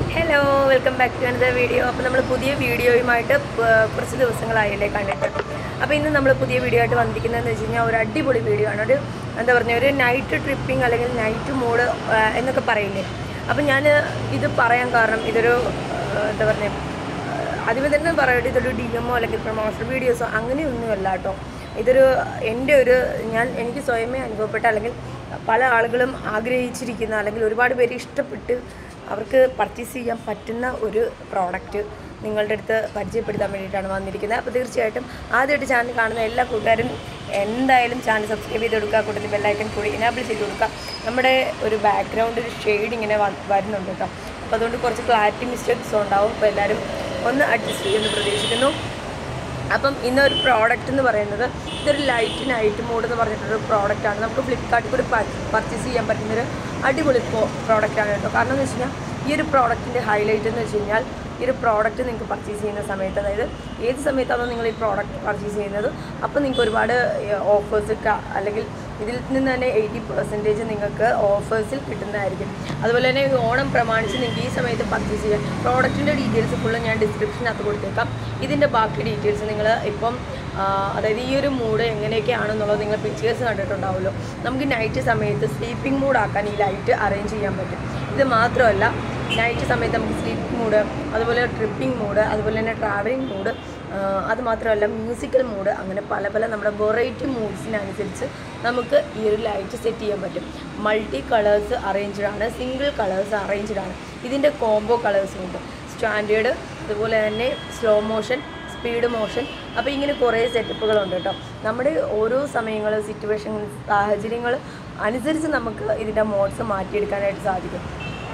Hello welcome back to another video. അപ്പോൾ നമ്മൾ പുതിയ വീഡിയോയുമായിട്ട് കുറച്ച് ദിവസങ്ങളായില്ലേ കണ്ടിട്ട്. അപ്പോൾ ഇന്ന് നമ്മൾ പുതിയ വീഡിയോ ആയിട്ട് വന്നിരിക്കുന്നതെന്ന് വെച്ച് കഴിഞ്ഞാൽ ഒരു അടിപൊളി വീഡിയോ ആണ്. ഒരു എന്താ പറയുക, ഒരു നൈറ്റ് ട്രിപ്പിംഗ് അല്ലെങ്കിൽ നൈറ്റ് മൂഡ് എന്നൊക്കെ പറയില്ലേ. അപ്പോൾ ഞാൻ ഇത് പറയാൻ കാരണം ഇതൊരു എന്താ പറയുക, ആദ്യമേ തന്നെ പറയട്ടെ, ഇതൊരു DMO അല്ലെങ്കിൽ പ്രൊമോഷണൽ വീഡിയോസോ അങ്ങനെയൊന്നുമല്ല കേട്ടോ. ഇതൊരു എൻ്റെ എനിക്ക് സ്വയമേ അനുഭവപ്പെട്ട അല്ലെങ്കിൽ പല ആളുകളും ആഗ്രഹിച്ചിരിക്കുന്ന അല്ലെങ്കിൽ ഒരുപാട് പേര് ഇഷ്ടപ്പെട്ട് അവർക്ക് പർച്ചേസ് ചെയ്യാൻ പറ്റുന്ന ഒരു പ്രോഡക്റ്റ് നിങ്ങളുടെ അടുത്ത് പരിചയപ്പെടുത്താൻ വേണ്ടിയിട്ടാണ് വന്നിരിക്കുന്നത്. അപ്പോൾ തീർച്ചയായിട്ടും ആദ്യമായിട്ട് ചാനൽ കാണുന്ന എല്ലാ കൂട്ടുകാരും എന്തായാലും ചാനൽ സബ്സ്ക്രൈബ് ചെയ്ത് കൊടുക്കുക, കൂട്ടത്തിൽ ബെല്ലൈക്കൺ കൂടി എനാബിൾ ചെയ്ത് കൊടുക്കുക. നമ്മുടെ ഒരു ബാക്ക്ഗ്രൗണ്ട് ഒരു ഷെയ്ഡ് ഇങ്ങനെ വരുന്നുണ്ട് കേട്ടോ. അപ്പോൾ അതുകൊണ്ട് കുറച്ച് ക്ലാരിറ്റി മിസ്റ്റേക്സും ഉണ്ടാവും. അപ്പോൾ എല്ലാവരും ഒന്ന് അഡ്ജസ്റ്റ് ചെയ്യുമെന്ന് പ്രതീക്ഷിക്കുന്നു. അപ്പം ഇന്നൊരു പ്രോഡക്റ്റ് എന്ന് പറയുന്നത് ഇതൊരു നൈറ്റ് മോഡ് എന്ന് പറഞ്ഞിട്ടൊരു പ്രോഡക്റ്റാണ്. നമുക്ക് ഫ്ലിപ്കാർട്ടിൽ കൂടി പർച്ചേസ് ചെയ്യാൻ പറ്റുന്നൊരു അടിപൊളി പ്രോഡക്റ്റാണ് കേട്ടോ. കാരണം എന്ന് വെച്ച് കഴിഞ്ഞാൽ ഈ ഒരു പ്രോഡക്റ്റിൻ്റെ ഹൈലൈറ്റ് എന്ന് വെച്ച് കഴിഞ്ഞാൽ ഈ ഒരു പ്രോഡക്റ്റ് നിങ്ങൾക്ക് പർച്ചേസ് ചെയ്യുന്ന സമയത്ത്, അതായത് ഏത് സമയത്താണോ നിങ്ങൾ ഈ പ്രോഡക്റ്റ് പർച്ചേസ് ചെയ്യുന്നത്, അപ്പോൾ നിങ്ങൾക്ക് ഒരുപാട് ഓഫേഴ്സ് അല്ലെങ്കിൽ ഇതിൽ നിന്ന് തന്നെ 80% നിങ്ങൾക്ക് ഓഫേഴ്സിൽ കിട്ടുന്നതായിരിക്കും. അതുപോലെ തന്നെ ഓണം പ്രമാണിച്ച് നിങ്ങൾക്ക് ഈ സമയത്ത് പർച്ചേസ് ചെയ്യാം. പ്രോഡക്റ്റിൻ്റെ ഡീറ്റെയിൽസ് ഫുള്ള് ഞാൻ ഡിസ്ക്രിപ്ഷനകത്ത് കൊടുത്തേക്കാം. ഇതിൻ്റെ ബാക്കി ഡീറ്റെയിൽസ് നിങ്ങൾ ഇപ്പം അതായത് ഈ ഒരു മൂഡ് എങ്ങനെയൊക്കെയാണെന്നുള്ളത് നിങ്ങൾ പിക്ചേഴ്സ് കണ്ടിട്ടുണ്ടാവുമല്ലോ. നമുക്ക് നൈറ്റ് സമയത്ത് സ്ലീപ്പിംഗ് മൂഡാക്കാൻ ഈ ലൈറ്റ് അറേഞ്ച് ചെയ്യാൻ പറ്റും. ഇത് മാത്രമല്ല, നൈറ്റ് സമയത്ത് നമുക്ക് സ്ലീപ്പിംഗ് മൂഡ്, അതുപോലെ ട്രിപ്പിംഗ് മൂഡ്, അതുപോലെ തന്നെ ട്രാവലിംഗ് മൂഡ്, അതുമാത്രമല്ല മ്യൂസിക്കൽ മൂഡ്, അങ്ങനെ പല നമ്മുടെ വെറൈറ്റി മൂഡ്സിനനുസരിച്ച് നമുക്ക് ഈ ഒരു ലൈറ്റ് സെറ്റ് ചെയ്യാൻ പറ്റും. മൾട്ടി കളേഴ്സ് അറേഞ്ച്ഡ് ആണ്, സിംഗിൾ കളേഴ്സ് അറേഞ്ച്ഡ് ആണ്. ഇതിൻ്റെ കോംബോ കളേഴ്സും ഉണ്ട്, സ്റ്റാൻഡേർഡ്, അതുപോലെ തന്നെ സ്ലോ മോഷൻ, സ്പീഡ് മോഷൻ. അപ്പോൾ ഇങ്ങനെ കുറേ സെറ്റപ്പുകളുണ്ട് കേട്ടോ. നമ്മുടെ ഓരോ സമയങ്ങൾ, സിറ്റുവേഷൻ, സാഹചര്യങ്ങൾ അനുസരിച്ച് നമുക്ക് ഇതിൻ്റെ മോഡ്സ് മാറ്റിയെടുക്കാനായിട്ട് സാധിക്കും.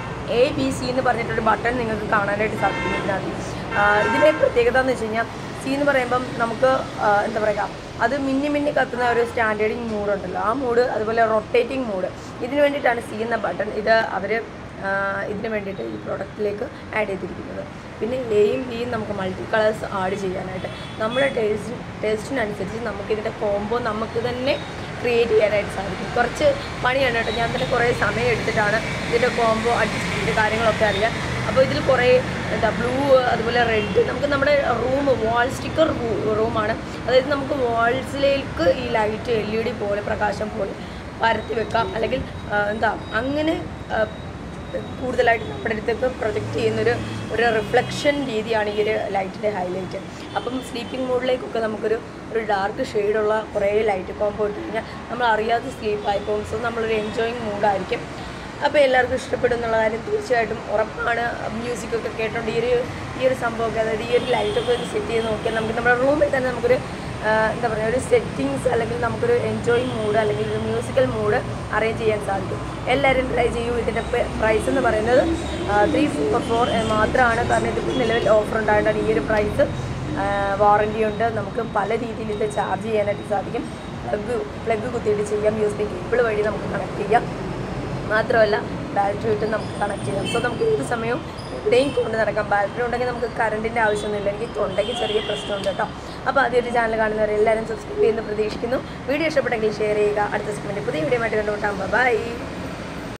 ABC എന്ന് പറഞ്ഞിട്ടൊരു ബട്ടൺ നിങ്ങൾക്ക് കാണാനായിട്ട് സാധിക്കും ഇതിനകത്ത്. ഇതിൻ്റെ പ്രത്യേകത എന്ന് വെച്ച് കഴിഞ്ഞാൽ C എന്ന് പറയുമ്പം നമുക്ക് എന്താ പറയുക, അത് മിന്നി കത്തുന്ന ഒരു സ്റ്റാൻഡേർഡിങ് മൂഡുണ്ടല്ലോ, ആ മൂഡ്, അതുപോലെ റൊട്ടേറ്റിംഗ് മൂഡ്, ഇതിന് വേണ്ടിയിട്ടാണ് C എന്ന ബട്ടൺ ഇത് അവർ ഇതിന് വേണ്ടിയിട്ട് ഈ പ്രോഡക്റ്റിലേക്ക് ആഡ് ചെയ്തിരിക്കുന്നത്. പിന്നെ Aയും Bയും നമുക്ക് മൾട്ടി കളേഴ്സ് ആഡ് ചെയ്യാനായിട്ട് നമ്മുടെ ടേസ്റ്റിനനുസരിച്ച് നമുക്കിതിൻ്റെ കോംബോ നമുക്ക് തന്നെ ക്രിയേറ്റ് ചെയ്യാനായിട്ട് സാധിക്കും. കുറച്ച് പണിയാണ് കേട്ടോ. ഞാൻ തന്നെ കുറേ സമയം എടുത്തിട്ടാണ് ഇതിൻ്റെ കോംബോ അഡ്ജസ്റ്റ് ചെയ്ത കാര്യങ്ങളൊക്കെ അറിയാം. അപ്പോൾ ഇതിൽ കുറേ ബ്ലൂ, അതുപോലെ റെഡ്, നമുക്ക് നമ്മുടെ വാൾ സ്റ്റിക്കർ റൂമാണ്. അതായത് നമുക്ക് വാൾസിലേക്ക് ഈ ലൈറ്റ് LED പോലെ, പ്രകാശം പോലെ പരത്തി വെക്കാം. അല്ലെങ്കിൽ അങ്ങനെ കൂടുതലായിട്ട് നമ്മുടെ അടുത്തേക്ക് പ്രൊജക്റ്റ് ചെയ്യുന്നൊരു റിഫ്ലക്ഷൻ രീതിയാണ് ഈ ഒരു ലൈറ്റിൻ്റെ ഹൈലൈറ്റ്. അപ്പം സ്ലീപ്പിംഗ് മൂഡിലേക്കൊക്കെ നമുക്കൊരു ഡാർക്ക് ഷെയ്ഡുള്ള കുറേ ലൈറ്റ് കോംബോ ഇട്ട് കഴിഞ്ഞാൽ നമ്മൾ അറിയാതെ സ്ലീപ്പായി പോകും. സോ നമ്മളൊരു എൻജോയിങ് മൂഡായിരിക്കും. അപ്പോൾ എല്ലാവർക്കും ഇഷ്ടപ്പെടും എന്നുള്ള കാര്യം തീർച്ചയായിട്ടും ഉറപ്പാണ്. മ്യൂസിക്കൊക്കെ കേട്ടോണ്ട് ഈ ഒരു സംഭവമൊക്കെ, അതായത് ഈ ഒരു ലൈറ്റൊക്കെ ഒരു സെറ്റ് ചെയ്ത് നോക്കിയാൽ നമുക്ക് നമ്മുടെ റൂമിൽ തന്നെ നമുക്കൊരു എന്താ പറയുക, ഒരു സെറ്റിങ്സ് അല്ലെങ്കിൽ നമുക്കൊരു എൻജോയിങ് മൂഡ് അല്ലെങ്കിൽ ഒരു മ്യൂസിക്കൽ മൂഡ് അറേഞ്ച് ചെയ്യാൻ സാധിക്കും. എല്ലാവരും ട്രൈ ചെയ്യൂ. ഇതിൻ്റെ പ്രൈസ് എന്ന് പറയുന്നത് 344 മാത്രമാണ്. കാരണം ഇതിപ്പോൾ നിലവിൽ ഓഫർ ഉണ്ടായിട്ടാണ് ഈ ഒരു പ്രൈസ്. വാറൻറ്റി ഉണ്ട്. നമുക്ക് പല രീതിയിൽ ഇത് ചാർജ് ചെയ്യാനായിട്ട് സാധിക്കും. പ്ലഗ് കുത്തിയിട്ട് ചെയ്യാം, USB കേബിൾ വഴി നമുക്ക് കണക്ട് ചെയ്യാം. മാത്രമല്ല ബാറ്ററി ഇട്ട് നമുക്ക് കണക്ട് ചെയ്യാം. സോ നമുക്ക് ഏത് സമയവും എവിടെയും കൊണ്ട് നടക്കാം. ബാറ്ററി ഉണ്ടെങ്കിൽ നമുക്ക് കറണ്ടിൻ്റെ ആവശ്യമൊന്നുമില്ല. എനിക്ക് തൊണ്ടയ്ക്ക് ചെറിയ പ്രശ്നമുണ്ട് കേട്ടോ. അപ്പോൾ ആദ്യമൊരു ചാനൽ കാണുന്നവരെ എല്ലാവരും സബ്സ്ക്രൈബ് ചെയ്യുന്നു പ്രതീക്ഷിക്കുന്നു. വീഡിയോ ഇഷ്ടപ്പെട്ടെങ്കിൽ ഷെയർ ചെയ്യുക. അടുത്ത സെഗ്മെൻറ്റ് പുതിയ വീഡിയോ ആയിട്ട് കണ്ടുമുട്ടാം. ബൈ.